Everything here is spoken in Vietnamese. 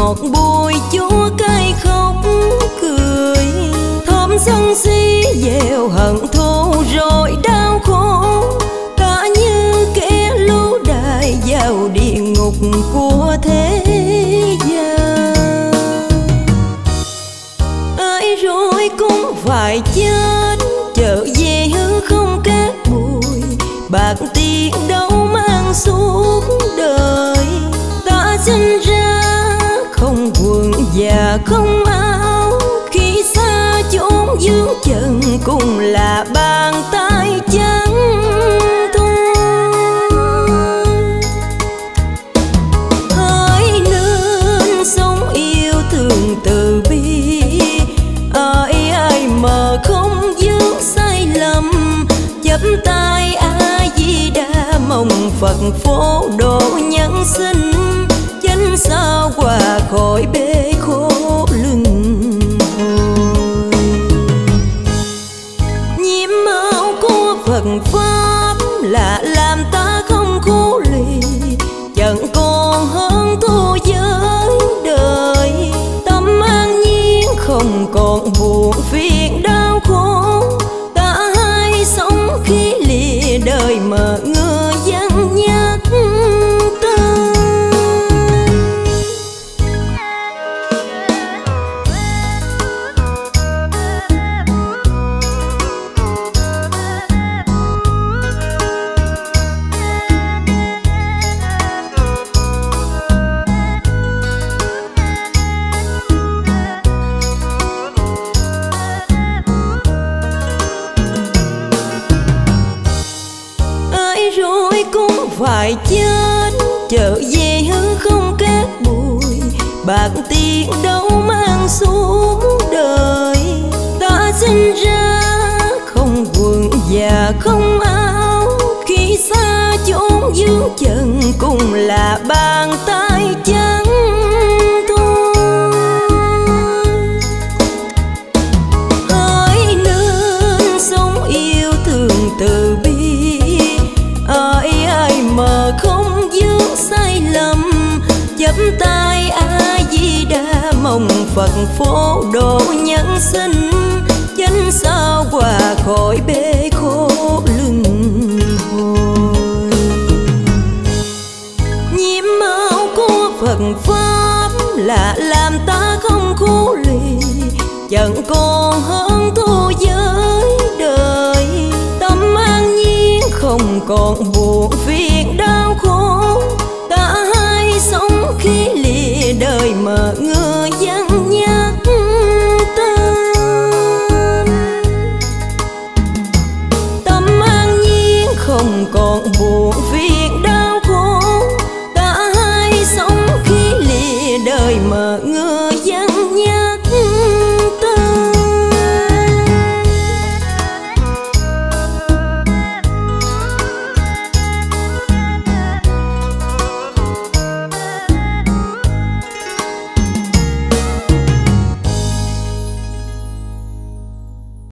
ngọt bùi chúa cay khóc cười, thơm sân si gieo hận thù rồi đau khổ, ta như kẻ lũ đại vào địa ngục của thế gian. Ai rồi cũng phải chết, trở về hư không cát bụi, bạc tiền đâu mang suốt đời. Ta sinh ra không quần và không áo, khi xa chốn dương trần cũng là bàn tay trắng thôi. Hãy nên sống yêu thương từ bi, ai ai mà không vướng sai lầm, chắp tay A Di Đà mong Phật phổ độ nhân sinh, chánh sao qua khỏi bể khổ luân hồi. Nhiễm máu của Phật pháp là làm ta không khổ lì, chẳng còn hơn thua với đời. Tâm an nhiên không còn buồn phiền đau khổ, ta hai sống khi lìa đời mà người dân nhắc tên. Rồi cũng phải chết, trở về hư không cát bụi, bạc tiền đâu mang xuống đời. Ta sinh ra không quần và không áo, khi xa chốn dương trần cũng là bàn tay trắng thôi. Hãy nên sống yêu thương từ bi, ai ai mà không vướng sai lầm, chắp tay A Di Đà mong Phật phổ độ nhân sinh, chánh sao qua khỏi bể khổ luân hồi. Nhiễm máu của Phật pháp là làm ta không khổ lì, chẳng còn hơn thua với đời. Tâm an nhiên không còn buồn